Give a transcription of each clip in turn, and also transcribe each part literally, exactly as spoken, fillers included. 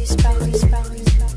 disparu, disparu, disparu.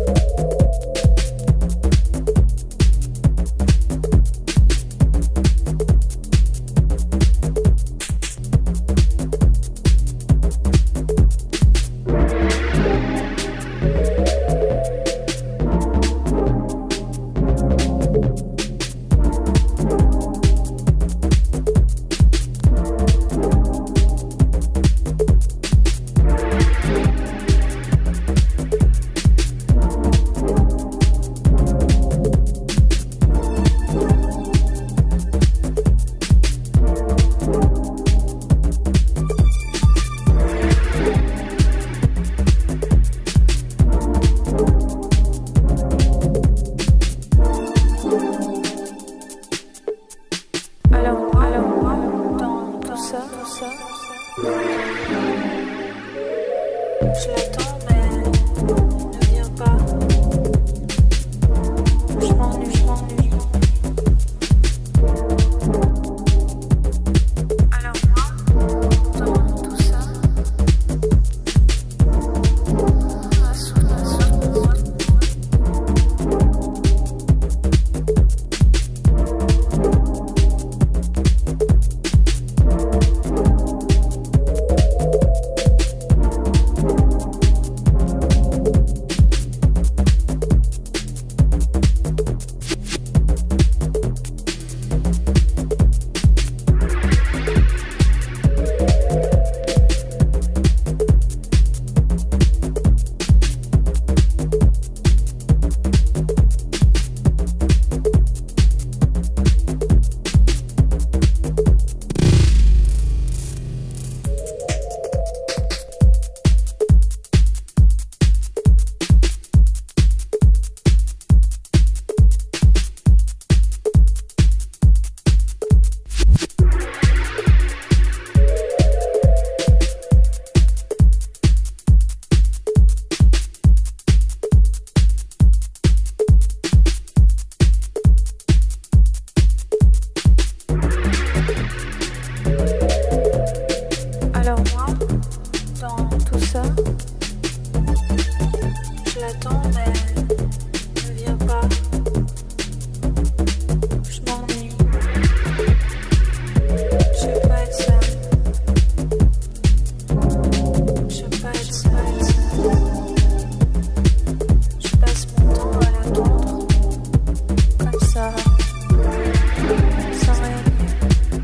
Je l'attends mais il ne vient pas. Je m'ennuie, je m'ennuie. Alors moi, dans tout ça, Alors moi, dans tout ça, je l'attends mais il ne vient pas. Je m'ennuie. Je veux pas être seule. Je veux pas être seule. Je passe mon temps à l'attendre comme ça, sans rien dire.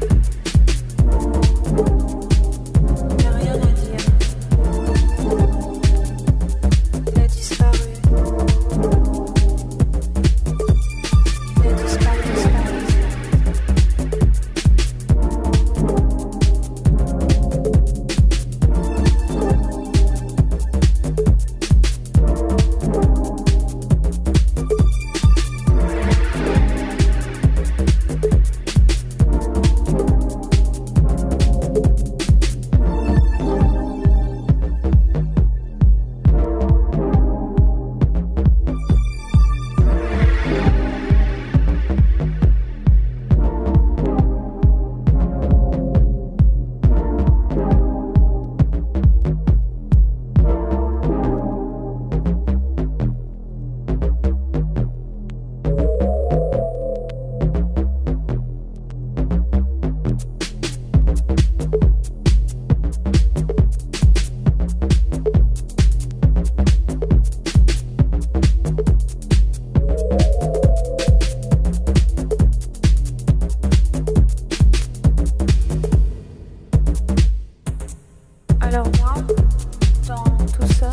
Alors moi, dans tout ça,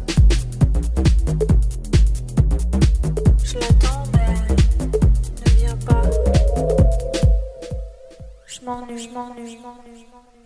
je l'attends mais il ne vient pas. Je m'ennuie, je m'ennuie, je m'ennuie, je m'ennuie.